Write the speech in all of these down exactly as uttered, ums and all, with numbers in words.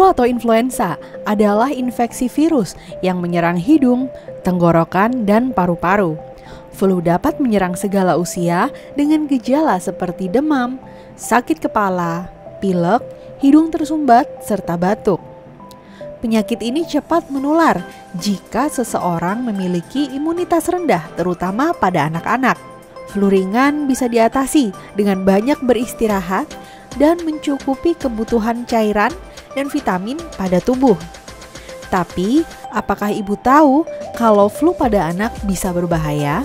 Flu atau influenza adalah infeksi virus yang menyerang hidung, tenggorokan, dan paru-paru. Flu dapat menyerang segala usia dengan gejala seperti demam, sakit kepala, pilek, hidung tersumbat, serta batuk. Penyakit ini cepat menular jika seseorang memiliki imunitas rendah, terutama pada anak-anak. Flu ringan bisa diatasi dengan banyak beristirahat dan mencukupi kebutuhan cairan dan vitamin pada tubuh. Tapi, apakah ibu tahu kalau flu pada anak bisa berbahaya?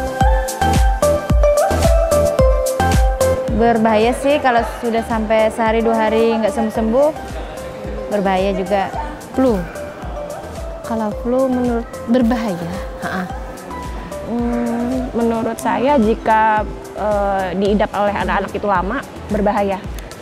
Berbahaya sih kalau sudah sampai sehari dua hari nggak sembuh-sembuh, berbahaya juga. Flu, kalau flu menurut berbahaya, hmm, menurut saya jika uh, diidap oleh anak-anak itu lama, berbahaya.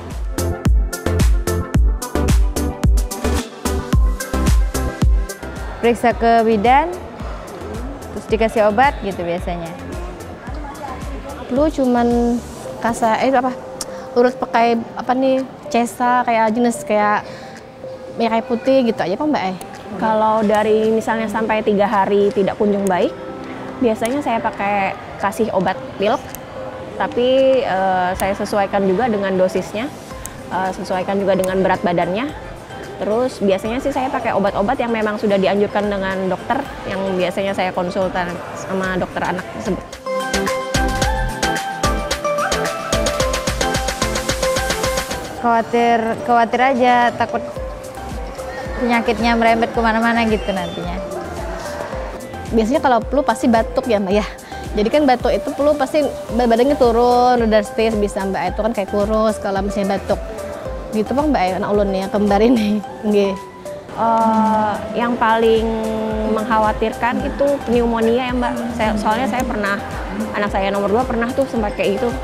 Periksa ke bidan, terus dikasih obat gitu biasanya. Flu cuman kasa, eh apa, urut pakai apa nih, cesa kayak jenis kayak merah putih gitu aja Pak Mbak eh. Kalau dari misalnya sampai tiga hari tidak kunjung baik, biasanya saya pakai kasih obat pilek, tapi uh, saya sesuaikan juga dengan dosisnya, uh, sesuaikan juga dengan berat badannya. Terus biasanya sih saya pakai obat-obat yang memang sudah dianjurkan dengan dokter, yang biasanya saya konsultan sama dokter anak tersebut. Khawatir, khawatir aja, takut penyakitnya merembet kemana-mana gitu nantinya. Biasanya kalau flu pasti batuk ya Mbak ya. Jadi kan batuk itu flu pasti badannya turun, drastis bisa Mbak, itu kan kayak kurus kalau misalnya batuk. Gitu Bang Mbak, anak ulun nih yang kembar ini. Nggih. Uh, yang paling mengkhawatirkan itu pneumonia ya Mbak. Saya, soalnya saya pernah, anak saya nomor dua pernah tuh sempat kayak gitu.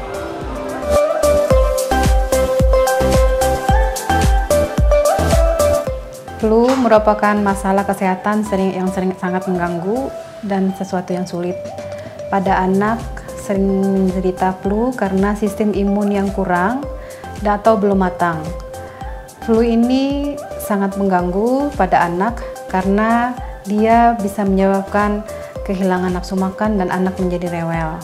Flu merupakan masalah kesehatan sering, yang sering sangat mengganggu dan sesuatu yang sulit. Pada anak sering menderita flu karena sistem imun yang kurang atau belum matang. Flu ini sangat mengganggu pada anak karena dia bisa menyebabkan kehilangan nafsu makan dan anak menjadi rewel.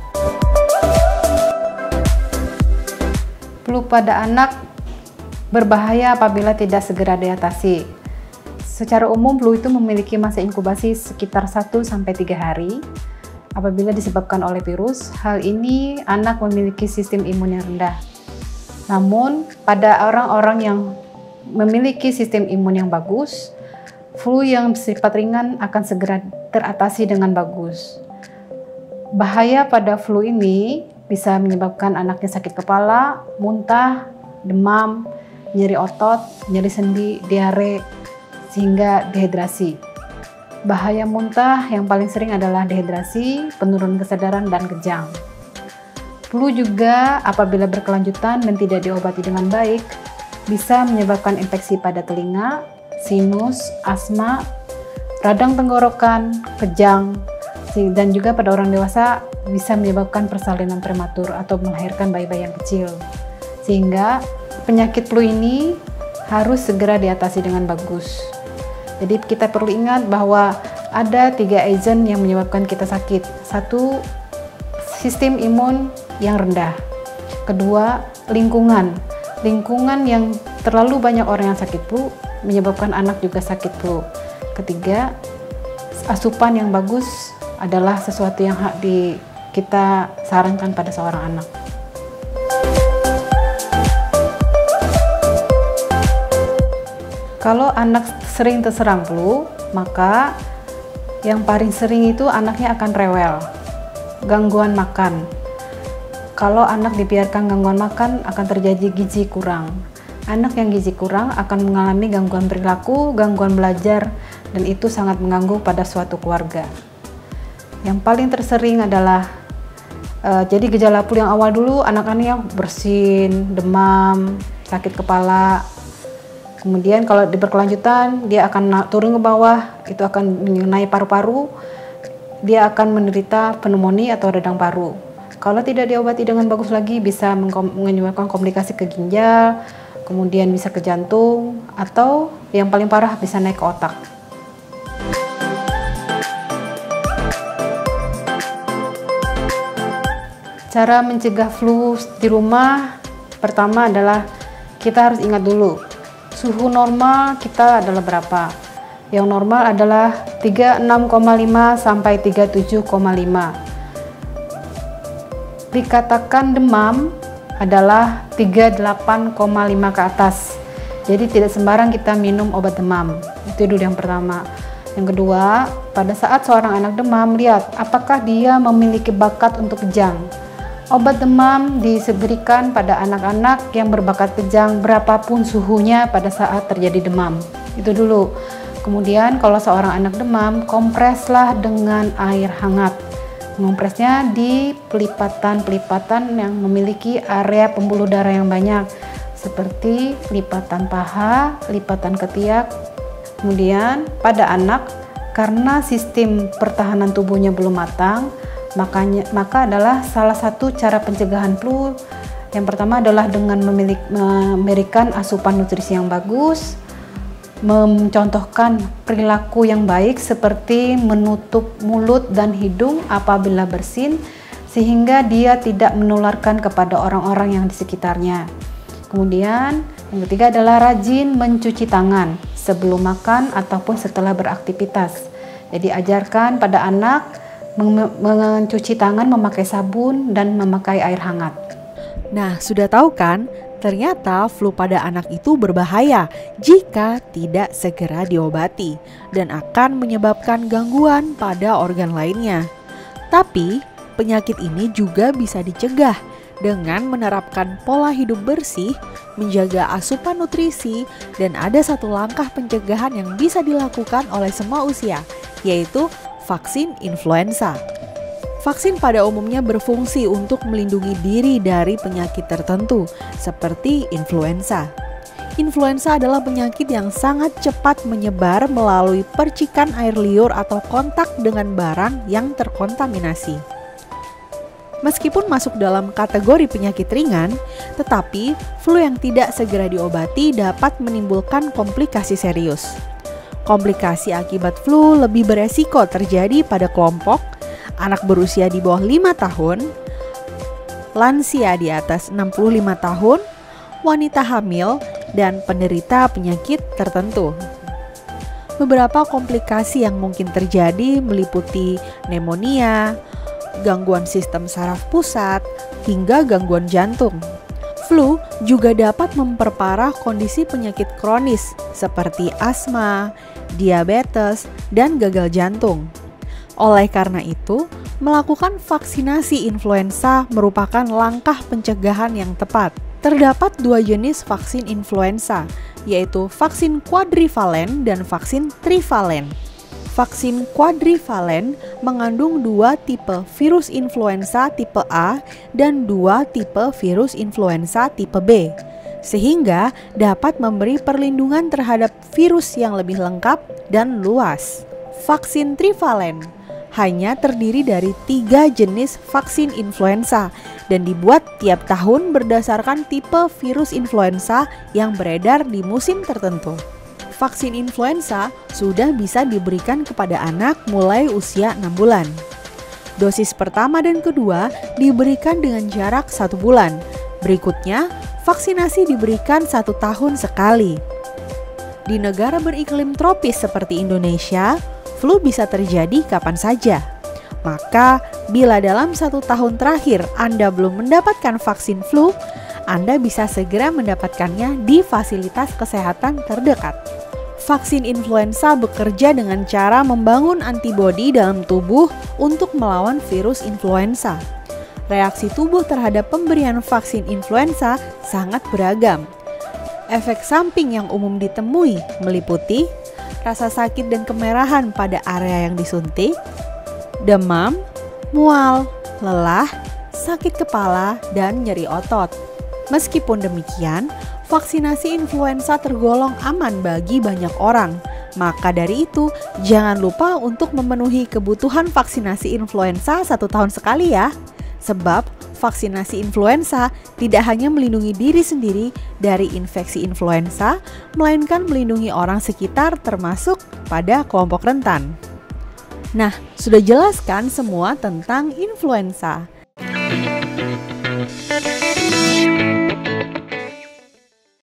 Flu pada anak berbahaya apabila tidak segera diatasi. Secara umum flu itu memiliki masa inkubasi sekitar satu sampai tiga hari. Apabila disebabkan oleh virus, hal ini anak memiliki sistem imun yang rendah. Namun, pada orang-orang yang memiliki sistem imun yang bagus, flu yang bersifat ringan akan segera teratasi dengan bagus. Bahaya pada flu ini bisa menyebabkan anaknya sakit kepala, muntah, demam, nyeri otot, nyeri sendi, diare, sehingga dehidrasi. Bahaya muntah yang paling sering adalah dehidrasi, penurunan kesadaran, dan kejang. Flu juga apabila berkelanjutan dan tidak diobati dengan baik, bisa menyebabkan infeksi pada telinga, sinus, asma, radang tenggorokan, kejang, dan juga pada orang dewasa bisa menyebabkan persalinan prematur atau melahirkan bayi-bayi yang kecil. Sehingga penyakit flu ini harus segera diatasi dengan bagus. Jadi kita perlu ingat bahwa ada tiga agent yang menyebabkan kita sakit. Satu, sistem imun yang rendah. Kedua, lingkungan. Lingkungan yang terlalu banyak orang yang sakit flu menyebabkan anak juga sakit flu. Ketiga, asupan yang bagus adalah sesuatu yang di, kita sarankan pada seorang anak. Kalau anak sering terserang flu, maka yang paling sering itu anaknya akan rewel, gangguan makan. Kalau anak dibiarkan gangguan makan, akan terjadi gizi kurang. Anak yang gizi kurang akan mengalami gangguan perilaku, gangguan belajar, dan itu sangat mengganggu pada suatu keluarga. Yang paling tersering adalah, uh, jadi gejala flu yang awal dulu, anak-anak yang bersin, demam, sakit kepala. Kemudian kalau berkelanjutan, dia akan turun ke bawah, itu akan mengenai paru-paru, dia akan menderita pneumonia atau radang paru. Kalau tidak diobati dengan bagus lagi, bisa menyebabkan komplikasi ke ginjal, kemudian bisa ke jantung, atau yang paling parah bisa naik ke otak. Cara mencegah flu di rumah, pertama adalah kita harus ingat dulu, suhu normal kita adalah berapa. Yang normal adalah tiga puluh enam koma lima sampai tiga puluh tujuh koma lima. Dikatakan demam adalah tiga puluh delapan koma lima ke atas. Jadi tidak sembarang kita minum obat demam. Itu dulu yang pertama. Yang kedua, pada saat seorang anak demam, lihat apakah dia memiliki bakat untuk kejang. Obat demam diberikan pada anak-anak yang berbakat kejang berapapun suhunya pada saat terjadi demam. Itu dulu. Kemudian kalau seorang anak demam, kompreslah dengan air hangat. Mengompresnya di pelipatan-pelipatan yang memiliki area pembuluh darah yang banyak, seperti lipatan paha, lipatan ketiak. Kemudian pada anak, karena sistem pertahanan tubuhnya belum matang, makanya maka adalah salah satu cara pencegahan flu. Yang pertama adalah dengan memiliki, memberikan asupan nutrisi yang bagus, mencontohkan perilaku yang baik seperti menutup mulut dan hidung apabila bersin, sehingga dia tidak menularkan kepada orang-orang yang di sekitarnya. Kemudian yang ketiga adalah rajin mencuci tangan sebelum makan ataupun setelah beraktivitas. Jadi ajarkan pada anak mencuci tangan memakai sabun dan memakai air hangat. Nah, sudah tahu kan? Ternyata flu pada anak itu berbahaya jika tidak segera diobati dan akan menyebabkan gangguan pada organ lainnya. Tapi penyakit ini juga bisa dicegah dengan menerapkan pola hidup bersih, menjaga asupan nutrisi, dan ada satu langkah pencegahan yang bisa dilakukan oleh semua usia, yaitu vaksin influenza. Vaksin pada umumnya berfungsi untuk melindungi diri dari penyakit tertentu, seperti influenza. Influenza adalah penyakit yang sangat cepat menyebar melalui percikan air liur atau kontak dengan barang yang terkontaminasi. Meskipun masuk dalam kategori penyakit ringan, tetapi flu yang tidak segera diobati dapat menimbulkan komplikasi serius. Komplikasi akibat flu lebih beresiko terjadi pada kelompok anak berusia di bawah lima tahun, lansia di atas enam puluh lima tahun, wanita hamil, dan penderita penyakit tertentu. Beberapa komplikasi yang mungkin terjadi meliputi pneumonia, gangguan sistem saraf pusat, hingga gangguan jantung. Flu juga dapat memperparah kondisi penyakit kronis seperti asma, diabetes, dan gagal jantung. Oleh karena itu, melakukan vaksinasi influenza merupakan langkah pencegahan yang tepat. Terdapat dua jenis vaksin influenza, yaitu vaksin quadrivalen dan vaksin trivalen. Vaksin quadrivalen mengandung dua tipe virus influenza tipe A dan dua tipe virus influenza tipe B, sehingga dapat memberi perlindungan terhadap virus yang lebih lengkap dan luas. Vaksin trivalen hanya terdiri dari tiga jenis vaksin influenza dan dibuat tiap tahun berdasarkan tipe virus influenza yang beredar di musim tertentu. Vaksin influenza sudah bisa diberikan kepada anak mulai usia enam bulan. Dosis pertama dan kedua diberikan dengan jarak satu bulan. Berikutnya, vaksinasi diberikan satu tahun sekali. Di negara beriklim tropis seperti Indonesia, flu bisa terjadi kapan saja. Maka, bila dalam satu tahun terakhir Anda belum mendapatkan vaksin flu, Anda bisa segera mendapatkannya di fasilitas kesehatan terdekat. Vaksin influenza bekerja dengan cara membangun antibodi dalam tubuh untuk melawan virus influenza. Reaksi tubuh terhadap pemberian vaksin influenza sangat beragam. Efek samping yang umum ditemui meliputi rasa sakit dan kemerahan pada area yang disuntik, demam, mual, lelah, sakit kepala, dan nyeri otot. Meskipun demikian, vaksinasi influenza tergolong aman bagi banyak orang. Maka dari itu, jangan lupa untuk memenuhi kebutuhan vaksinasi influenza satu tahun sekali ya. Sebab vaksinasi influenza tidak hanya melindungi diri sendiri dari infeksi influenza, melainkan melindungi orang sekitar termasuk pada kelompok rentan. Nah, sudah jelas kan semua tentang influenza?